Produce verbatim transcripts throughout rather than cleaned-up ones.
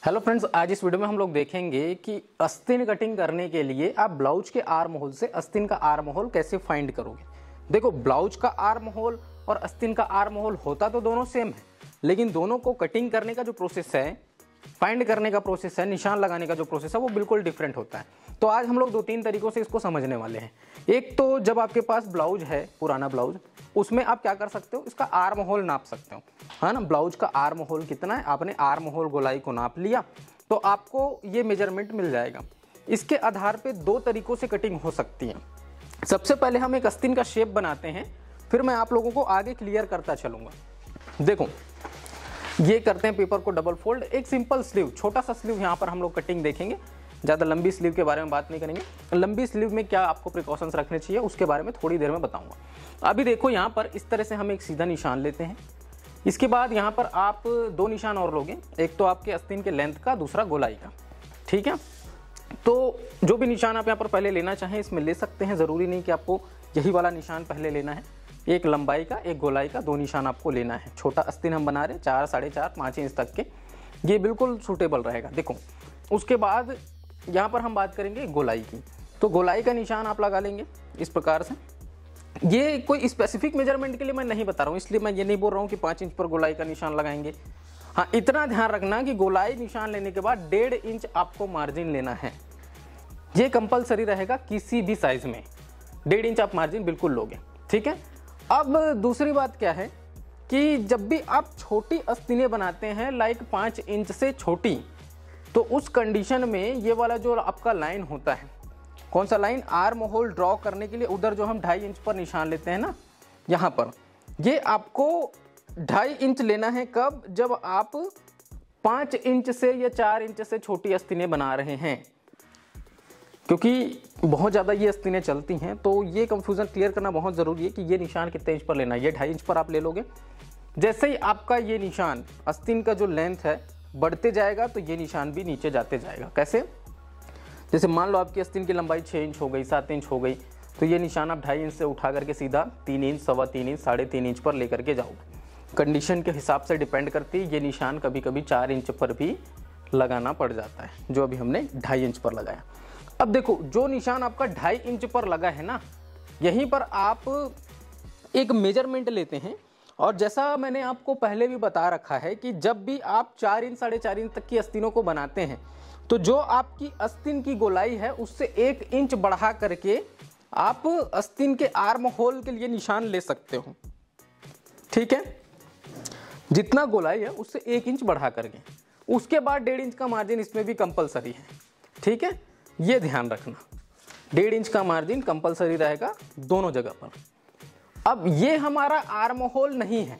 Hello friends, आज इस video में हम लोग देखेंगे कि आस्तीन कटिंग करने के लिए आप ब्लाउज के आर्म होल से आस्तीन का आर्म होल कैसे फाइंड करोगे। देखो, ब्लाउज का आर्म होल और आस्तीन का आर्म होल होता तो दोनों सेम है, लेकिन दोनों को कटिंग करने का जो प्रोसेस है, फाइंड करने का प्रोसेस है, निशान लगाने का जो प्रोसेस है वो बिल्कुल डिफरेंट होता है। तो आज हम लोग दो तीन तरीकों से इसको समझने वाले हैं। एक तो जब आपके पास ब्लाउज है, पुराना ब्लाउज, उसमें आप क्या कर सकते हो, इसका आर्म होल नाप सकते हो, है ना। ब्लाउज का आर्म होल कितना है, आपने आर्म होल गोलाई को नाप लिया तो आपको ये मेजरमेंट मिल जाएगा। इसके आधार पे दो तरीकों से कटिंग हो सकती है। सबसे पहले हम एक आस्तीन का शेप बनाते हैं, फिर मैं आप लोगों को आगे क्लियर करता चलूंगा। देखो, ये करते हैं पेपर को डबल फोल्ड, एक सिंपल स्लीव, छोटा सा स्लीव यहाँ पर हम लोग कटिंग देखेंगे। ज़्यादा लंबी स्लीव के बारे में बात नहीं करेंगे। लंबी स्लीव में क्या आपको प्रिकॉशंस रखने चाहिए उसके बारे में थोड़ी देर में बताऊंगा। अभी देखो, यहाँ पर इस तरह से हम एक सीधा निशान लेते हैं। इसके बाद यहाँ पर आप दो निशान और लोगे, एक तो आपके आस्तीन के लेंथ का, दूसरा गोलाई का। ठीक है, तो जो भी निशान आप यहाँ पर पहले लेना चाहें इसमें ले सकते हैं। ज़रूरी नहीं कि आपको यही वाला निशान पहले लेना है। एक लंबाई का, एक गोलाई का, दो निशान आपको लेना है। छोटा आस्तीन हम बना रहे, चार साढ़े चार पाँच इंच तक के, ये बिल्कुल सूटेबल रहेगा। देखो, उसके बाद यहाँ पर हम बात करेंगे गोलाई की। तो गोलाई का निशान आप लगा लेंगे इस प्रकार से। ये कोई स्पेसिफिक मेजरमेंट के लिए मैं नहीं बता रहा हूँ, इसलिए मैं ये नहीं बोल रहा हूँ कि पाँच इंच पर गोलाई का निशान लगाएंगे। हाँ, इतना ध्यान रखना कि गोलाई निशान लेने के बाद डेढ़ इंच आपको मार्जिन लेना है। ये कंपलसरी रहेगा किसी भी साइज में, डेढ़ इंच आप मार्जिन बिल्कुल लोगे। ठीक है, अब दूसरी बात क्या है कि जब भी आप छोटी आस्तीनें बनाते हैं, लाइक पाँच इंच से छोटी, तो उस कंडीशन में ये वाला जो आपका लाइन होता है, कौन सा लाइन, आर्म होल ड्रॉ करने के लिए उधर जो हम ढाई इंच पर निशान लेते हैं ना, यहाँ पर, ये आपको ढाई इंच लेना है। कब? जब आप पाँच इंच से या चार इंच से छोटी आस्तीनें बना रहे हैं, क्योंकि बहुत ज़्यादा ये आस्तीनें चलती हैं। तो ये कंफ्यूजन क्लियर करना बहुत ज़रूरी है कि ये निशान कितने इंच पर लेना है। ये ढाई इंच पर आप ले लोगे। जैसे ही आपका ये निशान, आस्तीन का जो लेंथ है, बढ़ते जाएगा तो ये निशान भी नीचे जाते जाएगा। कैसे? जैसे मान लो आपकी आस्तीन की लंबाई छः इंच हो गई, सात इंच हो गई, तो ये निशान आप ढाई इंच से उठा करके सीधा तीन इंच, सवा तीन इंच, साढ़े तीन इंच पर लेकर के जाओगे। कंडीशन के हिसाब से डिपेंड करती है। ये निशान कभी कभी चार इंच पर भी लगाना पड़ जाता है, जो अभी हमने ढाई इंच पर लगाया। अब देखो, जो निशान आपका ढाई इंच पर लगा है ना, यहीं पर आप एक मेजरमेंट लेते हैं। और जैसा मैंने आपको पहले भी बता रखा है कि जब भी आप चार इंच साढ़े चार इंच तक की आस्तीनों को बनाते हैं, तो जो आपकी आस्तीन की गोलाई है उससे एक इंच बढ़ा करके आप आस्तीन के आर्म होल के लिए निशान ले सकते हो। ठीक है, जितना गोलाई है उससे एक इंच बढ़ा करके। उसके बाद डेढ़ इंच का मार्जिन इसमें भी कंपलसरी है। ठीक है, ये ध्यान रखना, डेढ़ इंच का मार्जिन कंपलसरी रहेगा दोनों जगह पर। अब ये हमारा आर्म होल नहीं है।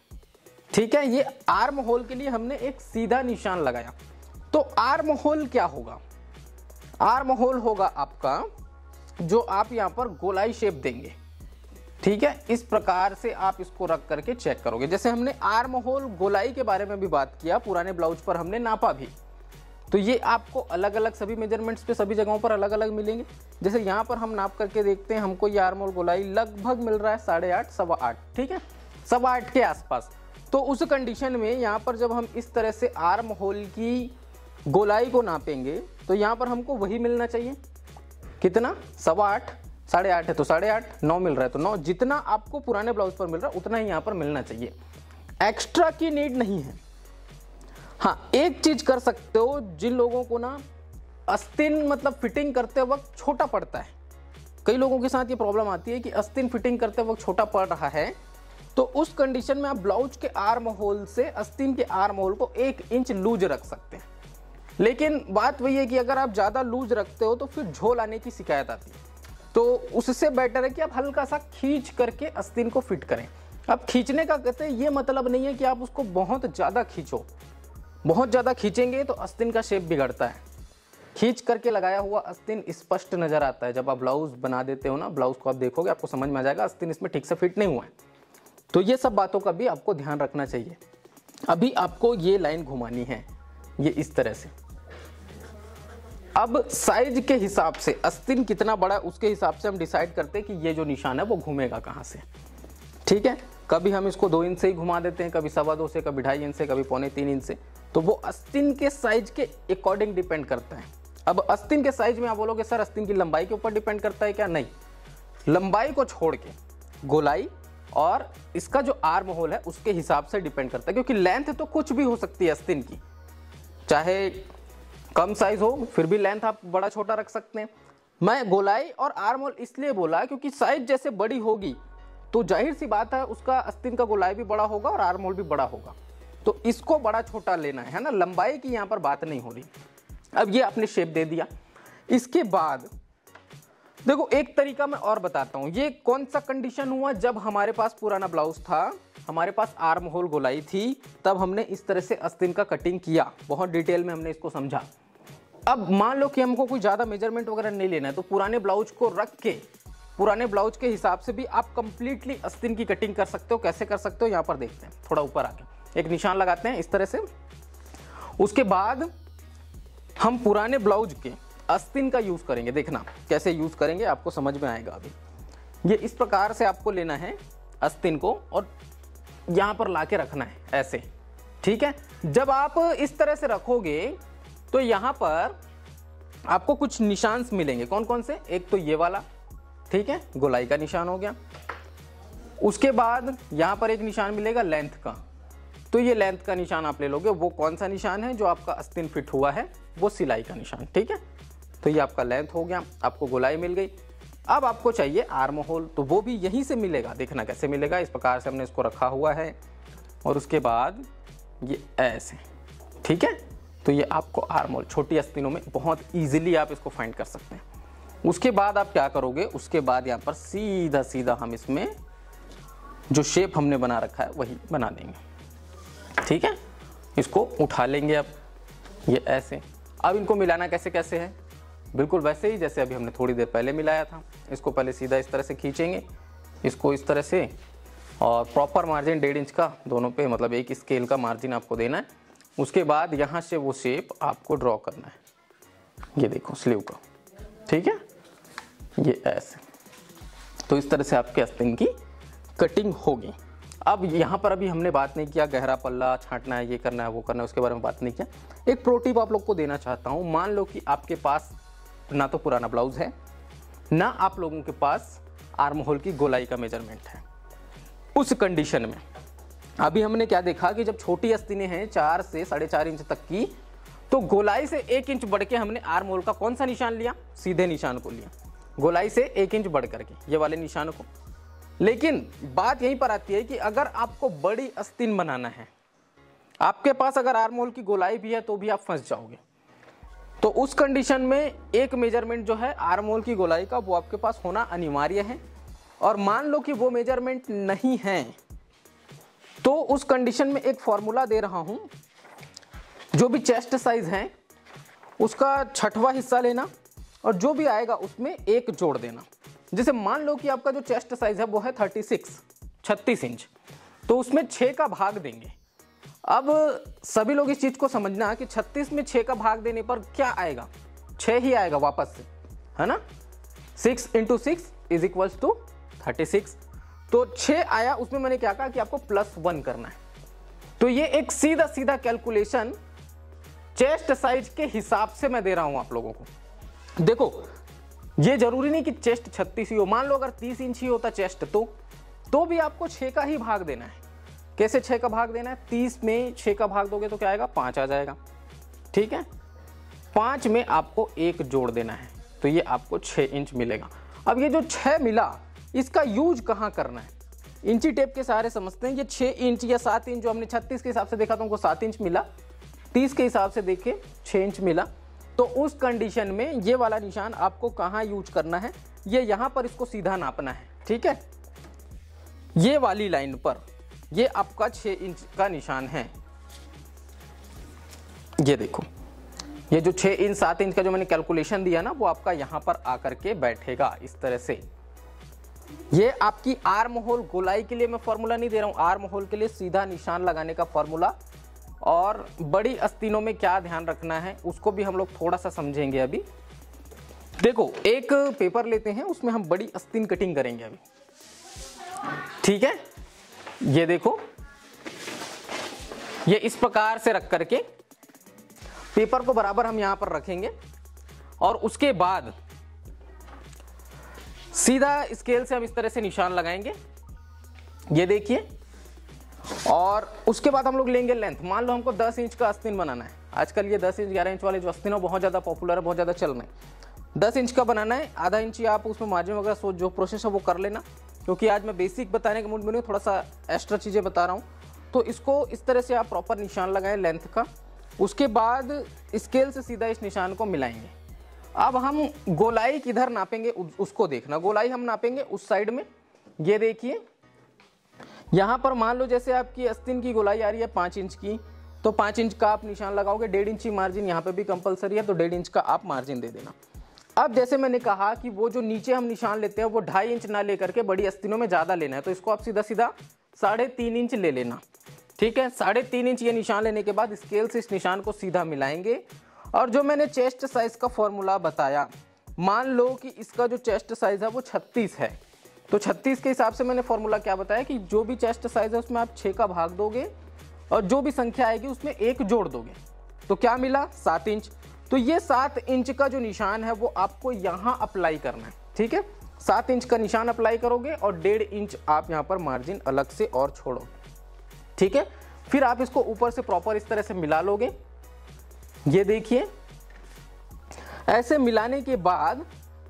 ठीक है, ये आर्म होल के लिए हमने एक सीधा निशान लगाया। तो आर्म होल क्या होगा? आर्म होल होगा आपका जो आप यहां पर गोलाई शेप देंगे। ठीक है, इस प्रकार से आप इसको रख करके चेक करोगे। जैसे हमने आर्म होल गोलाई के बारे में भी बात किया, पुराने ब्लाउज पर हमने नापा भी, तो ये आपको अलग अलग सभी मेजरमेंट्स पे सभी जगहों पर अलग अलग मिलेंगे। जैसे यहाँ पर हम नाप करके देखते हैं, हमको ये आर्म होल गोलाई लगभग मिल रहा है साढ़े आठ, सवा आठ। ठीक है, सवा आठ के आसपास। तो उस कंडीशन में यहाँ पर जब हम इस तरह से आर्म होल की गोलाई को नापेंगे तो यहाँ पर हमको वही मिलना चाहिए। कितना? सवा आठ, साढ़े आठ है तो साढ़े आठ, नौ मिल रहा है तो नौ। जितना आपको पुराने ब्लाउज पर मिल रहा है उतना ही यहाँ पर मिलना चाहिए। एक्स्ट्रा की नीड नहीं है। हाँ, एक चीज कर सकते हो, जिन लोगों को ना आस्तीन मतलब फिटिंग करते वक्त छोटा पड़ता है, कई लोगों के साथ ये प्रॉब्लम आती है कि आस्तीन फिटिंग करते वक्त छोटा पड़ रहा है, तो उस कंडीशन में आप ब्लाउज के आर्म होल से आस्तीन के आर्म होल को एक इंच लूज रख सकते हैं। लेकिन बात वही है कि अगर आप ज़्यादा लूज रखते हो तो फिर झोल आने की शिकायत आती है। तो उससे बेटर है कि आप हल्का सा खींच करके आस्तीन को फिट करें। अब खींचने का कहते हैं ये मतलब नहीं है कि आप उसको बहुत ज़्यादा खींचो। बहुत ज़्यादा खींचेंगे तो आस्तीन का शेप बिगड़ता है। खींच करके लगाया हुआ आस्तीन स्पष्ट नज़र आता है। जब आप ब्लाउज बना देते हो ना, ब्लाउज को आप देखोगे आपको समझ में आ जाएगा आस्तीन इसमें ठीक से फिट नहीं हुआ है। तो ये सब बातों का भी आपको ध्यान रखना चाहिए। अभी आपको ये लाइन घुमानी है, ये इस तरह से। अब साइज के हिसाब से आस्तीन कितना बड़ा है उसके हिसाब से हम डिसाइड करते हैं कि ये जो निशान है वो घूमेगा कहाँ से। ठीक है, कभी हम इसको दो इंच से ही घुमा देते हैं, कभी सवा दो से, कभी ढाई इंच से, कभी पौने तीन इंच से। तो वो आस्तीन के साइज के अकॉर्डिंग डिपेंड करता है। अब आस्तीन के साइज में आप बोलोगे सर आस्तीन की लंबाई के ऊपर डिपेंड करता है क्या? नहीं, लंबाई को छोड़ के गोलाई और इसका जो आर्म होल है उसके हिसाब से डिपेंड करता है, क्योंकि लेंथ तो कुछ भी हो सकती है आस्तीन की, चाहे कम साइज हो फिर भी लेंथ आप बड़ा छोटा रख सकते हैं। मैं गोलाई और आर्म होल इसलिए बोला क्योंकि साइज जैसे बड़ी होगी तो जाहिर सी बात है उसका आस्तीन का गोलाई भी बड़ा होगा और आर्म होल भी बड़ा होगा, तो इसको बड़ा छोटा लेना है ना, लंबाई की यहाँ पर बात नहीं हो रही। अब ये आपने शेप दे दिया, इसके बाद देखो एक तरीका मैं और बताता हूँ। ये कौन सा कंडीशन हुआ? जब हमारे पास पुराना ब्लाउज था, हमारे पास आर्म होल गोलाई थी, तब हमने इस तरह से आस्तीन का कटिंग किया, बहुत डिटेल में हमने इसको समझा। अब मान लो कि हमको कोई ज़्यादा मेजरमेंट वगैरह नहीं लेना है, तो पुराने ब्लाउज को रख के पुराने ब्लाउज के हिसाब से भी आप कंप्लीटली आस्तीन की कटिंग कर सकते हो। कैसे कर सकते हो यहाँ पर देखते हैं, थोड़ा ऊपर आके एक निशान लगाते हैं इस तरह से। उसके बाद हम पुराने ब्लाउज के आस्तीन का यूज़ करेंगे, देखना कैसे यूज़ करेंगे आपको समझ में आएगा। अभी ये इस प्रकार से आपको लेना है आस्तीन को और यहाँ पर ला के रखना है ऐसे, ठीक है। जब आप इस तरह से रखोगे तो यहाँ पर आपको कुछ निशान मिलेंगे। कौन कौन से? एक तो ये वाला, ठीक है, गोलाई का निशान हो गया। उसके बाद यहाँ पर एक निशान मिलेगा लेंथ का, तो ये लेंथ का निशान आप ले लोगे। वो कौन सा निशान है? जो आपका आस्तीन फिट हुआ है वो सिलाई का निशान, ठीक है। तो ये आपका लेंथ हो गया, आपको गोलाई मिल गई। अब आपको चाहिए आर्म होल, तो वो भी यहीं से मिलेगा। देखना कैसे मिलेगा, इस प्रकार से हमने इसको रखा हुआ है और उसके बाद ये ऐसे, ठीक है। तो ये आपको आर्म होल छोटी आस्तीनों में बहुत ईजिली आप इसको फाइंड कर सकते हैं। उसके बाद आप क्या करोगे? उसके बाद यहाँ पर सीधा सीधा हम इसमें जो शेप हमने बना रखा है वही बना देंगे, ठीक है। इसको उठा लेंगे अब ये ऐसे। अब इनको मिलाना कैसे कैसे है? बिल्कुल वैसे ही जैसे अभी हमने थोड़ी देर पहले मिलाया था। इसको पहले सीधा इस तरह से खींचेंगे, इसको इस तरह से, और प्रॉपर मार्जिन डेढ़ इंच का दोनों पे, मतलब एक स्केल का मार्जिन आपको देना है। उसके बाद यहाँ से वो शेप आपको ड्रॉ करना है, ये देखो स्लीव का, ठीक है, ये ऐसे। तो इस तरह से आपके आस्तीन की कटिंग होगी। अब यहाँ पर अभी हमने बात नहीं किया गहरा पल्ला छांटना है, ये करना है, वो करना है, उसके बारे में बात नहीं किया। एक प्रो टिप आप लोग को देना चाहता हूँ। मान लो कि आपके पास ना तो पुराना ब्लाउज है, ना आप लोगों के पास आर्म होल की गोलाई का मेजरमेंट है। उस कंडीशन में अभी हमने क्या देखा कि जब छोटी आस्तीनें हैं चार से साढ़े चार इंच तक की, तो गोलाई से एक इंच बढ़ के हमने आर्म होल का कौन सा निशान लिया? सीधे निशान को लिया, गोलाई से एक इंच बढ़ करके ये वाले निशान को। लेकिन बात यहीं पर आती है कि अगर आपको बड़ी आस्तीन बनाना है, आपके पास अगर आर्म होल की गोलाई भी है तो भी आप फंस जाओगे। तो उस कंडीशन में एक मेजरमेंट जो है आर्म होल की गोलाई का, वो आपके पास होना अनिवार्य है। और मान लो कि वो मेजरमेंट नहीं है, तो उस कंडीशन में एक फॉर्मूला दे रहा हूं। जो भी चेस्ट साइज है उसका छठवां हिस्सा लेना और जो भी आएगा उसमें एक जोड़ देना। जैसे मान लो कि आपका जो चेस्ट साइज है वो है थर्टी सिक्स, छत्तीस इंच, तो उसमें छः का भाग देंगे। अब सभी लोग इस चीज को समझना कि छत्तीस में छः का भाग देने पर क्या आएगा? छः ही आएगा वापस से, है ना। Six into six is equals to thirty six. तो छः आया, उसमें मैंने क्या कहा कि आपको प्लस वन करना है। तो ये एक सीधा सीधा कैलकुलेशन चेस्ट साइज के हिसाब से मैं दे रहा हूं आप लोगों को। देखो ये जरूरी नहीं कि चेस्ट छत्तीस ही हो, मान लो अगर तीस इंच ही होता चेस्ट तो तो भी आपको छः का ही भाग देना है। कैसे छः का भाग देना है? तीस में छः का भाग दोगे तो क्या आएगा? पाँच आ जाएगा, ठीक है। पाँच में आपको एक जोड़ देना है, तो ये आपको छः इंच मिलेगा। अब ये जो छः मिला, इसका यूज कहाँ करना है? इंची टेप के सहारे समझते हैं। ये छः इंच या सात इंच जो हमने छत्तीस के हिसाब से देखा था उनको सात इंच मिला, तीस के हिसाब से देखे छः इंच मिला। तो उस कंडीशन में ये वाला निशान आपको कहाँ यूज करना है? ये यहाँ पर इसको सीधा नापना है, ठीक है। ये वाली लाइन पर ये आपका छः इंच का निशान है। ये देखो, ये जो छः इंच सात इंच का जो मैंने कैलकुलेशन दिया ना, वो आपका यहाँ पर आकर के बैठेगा इस तरह से। ये आपकी आर्म होल गोलाई के लिए मैं फॉर्मूला नहीं दे रहा हूँ, आर्म होल के लिए सीधा निशान लगाने का फॉर्मूला। और बड़ी आस्तीनों में क्या ध्यान रखना है उसको भी हम लोग थोड़ा सा समझेंगे अभी। देखो एक पेपर लेते हैं, उसमें हम बड़ी आस्तीन कटिंग करेंगे अभी, ठीक है। ये देखो, ये इस प्रकार से रख करके पेपर को बराबर हम यहाँ पर रखेंगे और उसके बाद सीधा स्केल से हम इस तरह से निशान लगाएंगे, ये देखिए। और उसके बाद हम लोग लेंगे लेंथ। मान लो हमको दस इंच का आस्तीन बनाना है। आजकल ये दस इंच ग्यारह इंच वाले जो आस्तीन है बहुत ज़्यादा पॉपुलर है, बहुत ज़्यादा चल रहे हैं। दस इंच का बनाना है, आधा इंच आप उसमें मार्जिन वगैरह सो जो प्रोसेस है वो कर लेना, क्योंकि आज मैं बेसिक बताने के मूड में नहीं, थोड़ा सा एक्स्ट्रा चीज़ें बता रहा हूँ। तो इसको इस तरह से आप प्रॉपर निशान लगाएं लेंथ का। उसके बाद स्केल से सीधा इस निशान को मिलाएंगे। अब हम गोलाई किधर नापेंगे उसको देखना। गोलाई हम नापेंगे उस साइड में, ये देखिए। यहाँ पर मान लो जैसे आपकी आस्तीन की गोलाई आ रही है पाँच इंच की, तो पाँच इंच का आप निशान लगाओगे। डेढ़ इंची मार्जिन यहाँ पे भी कंपलसरी है, तो डेढ़ इंच का आप मार्जिन दे देना। अब जैसे मैंने कहा कि वो जो नीचे हम निशान लेते हैं वो ढाई इंच ना लेकर के बड़ी आस्तीनों में ज़्यादा लेना है, तो इसको आप सीधा सीधा साढ़े तीन इंच ले लेना, ठीक है। साढ़े तीन इंच ये निशान लेने के बाद स्केल से इस निशान को सीधा मिलाएंगे। और जो मैंने चेस्ट साइज का फॉर्मूला बताया, मान लो कि इसका जो चेस्ट साइज है वो छत्तीस है, तो छत्तीस के हिसाब से मैंने फॉर्मूला क्या बताया कि जो भी चेस्ट साइज है उसमें आप छः का भाग दोगे और जो भी संख्या आएगी उसमें एक जोड़ दोगे, तो क्या मिला, सात इंच। तो ये सात इंच का जो निशान है वो आपको यहाँ अप्लाई करना है, ठीक है। सात इंच का निशान अप्लाई करोगे और डेढ़ इंच आप यहाँ पर मार्जिन अलग से और छोड़ो, ठीक है। फिर आप इसको ऊपर से प्रॉपर इस तरह से मिला लोगे, ये देखिए। ऐसे मिलाने के बाद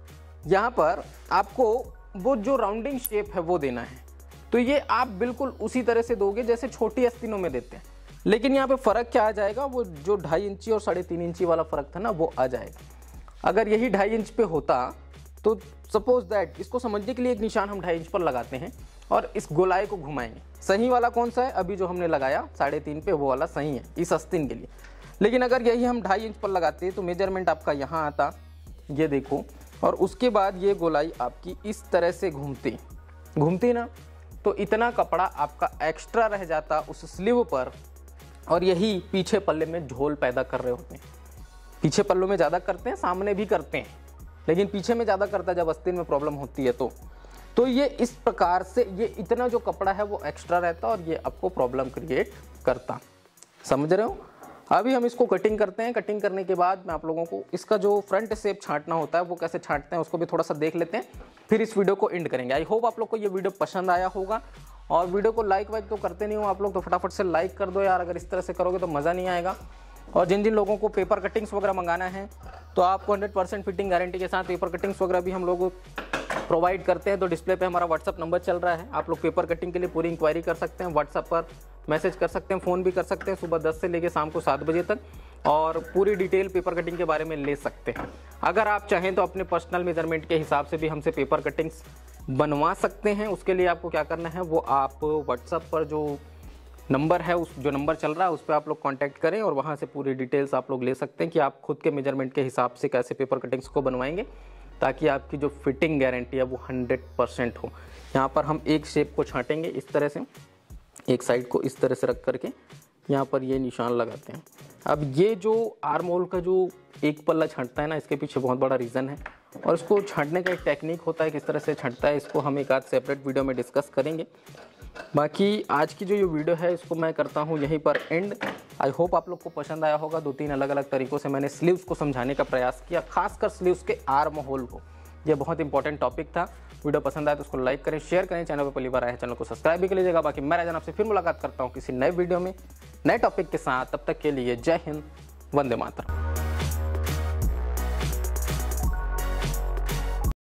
यहाँ पर आपको वो जो राउंडिंग शेप है वो देना है, तो ये आप बिल्कुल उसी तरह से दोगे जैसे छोटी आस्तीनों में देते हैं। लेकिन यहाँ पे फ़र्क क्या आ जाएगा, वो जो ढाई इंची और साढ़े तीन इंची वाला फ़र्क था ना वो आ जाएगा। अगर यही ढाई इंच पे होता तो सपोज दैट, इसको समझने के लिए एक निशान हम ढाई इंच पर लगाते हैं और इस गोलाई को घुमाएंगे। सही वाला कौन सा है, अभी जो हमने लगाया साढ़े तीन पे, वो वाला सही है इस आस्तीन के लिए। लेकिन अगर यही हम ढाई इंच पर लगाते हैं तो मेजरमेंट आपका यहाँ आता, ये देखो। और उसके बाद ये गोलाई आपकी इस तरह से घूमती घूमती ना, तो इतना कपड़ा आपका एक्स्ट्रा रह जाता उस स्लीव पर। और यही पीछे पल्ले में झोल पैदा कर रहे होते हैं। पीछे पल्लों में ज़्यादा करते हैं, सामने भी करते हैं, लेकिन पीछे में ज़्यादा करता है जब आस्तीन में प्रॉब्लम होती है तो तो ये इस प्रकार से ये इतना जो कपड़ा है वो एक्स्ट्रा रहता और ये आपको प्रॉब्लम क्रिएट करता। समझ रहे हो। अभी हम इसको कटिंग करते हैं। कटिंग करने के बाद मैं आप लोगों को इसका जो फ्रंट शेप छांटना होता है वो कैसे छांटते हैं उसको भी थोड़ा सा देख लेते हैं, फिर इस वीडियो को एंड करेंगे। आई होप आप लोग को ये वीडियो पसंद आया होगा। और वीडियो को लाइक वाइक तो करते नहीं हो आप लोग, तो फटाफट से लाइक कर दो यार। अगर इस तरह से करोगे तो मज़ा नहीं आएगा। और जिन जिन लोगों को पेपर कटिंग्स वगैरह मंगाना है तो आपको हंड्रेड परसेंट फिटिंग गारंटी के साथ पेपर कटिंग्स वगैरह भी हम लोग प्रोवाइड करते हैं। तो डिस्प्ले पे हमारा व्हाट्सअप नंबर चल रहा है, आप लोग पेपर कटिंग के लिए पूरी इंक्वायरी कर सकते हैं। व्हाट्सअप पर मैसेज कर सकते हैं, फ़ोन भी कर सकते हैं सुबह दस से लेकर शाम को सात बजे तक, और पूरी डिटेल पेपर कटिंग के बारे में ले सकते हैं। अगर आप चाहें तो अपने पर्सनल मेजरमेंट के हिसाब से भी हमसे पेपर कटिंग्स बनवा सकते हैं। उसके लिए आपको क्या करना है, वो आप व्हाट्सअप पर जो नंबर है, उस जो नंबर चल रहा है उस पर आप लोग कांटेक्ट करें और वहाँ से पूरी डिटेल्स आप लोग ले सकते हैं कि आप खुद के मेजरमेंट के हिसाब से कैसे पेपर कटिंग्स को बनवाएंगे, ताकि आपकी जो फिटिंग गारंटी है वो हंड्रेड परसेंट हो। यहाँ पर हम एक शेप को छांटेंगे इस तरह से, एक साइड को इस तरह से रख करके यहाँ पर ये निशान लगाते हैं। अब ये जो आर्म होल का जो एक पल्ला छांटता है ना, इसके पीछे बहुत बड़ा रीज़न है और इसको छांटने का एक टेक्निक होता है, किस तरह से छांटता है इसको हम एक आध सेपरेट वीडियो में डिस्कस करेंगे। बाकी आज की जो ये वीडियो है इसको मैं करता हूँ यहीं पर एंड। आई होप आप लोग को पसंद आया होगा। दो तीन अलग अलग तरीक़ों से मैंने स्लीव्स को समझाने का प्रयास किया, खासकर स्लीव्स के आर्म होल को। ये बहुत इंपॉर्टेंट टॉपिक था। वीडियो पसंद आए तो उसको लाइक करें, शेयर करें। चैनल पर पहली बार आए चैनल को सब्सक्राइब भी कर लीजिएगा। बाकी मैं राजन आपसे फिर मुलाकात करता हूँ किसी नए वीडियो में नए टॉपिक के साथ। तब तक के लिए जय हिंद, वंदे मातरम।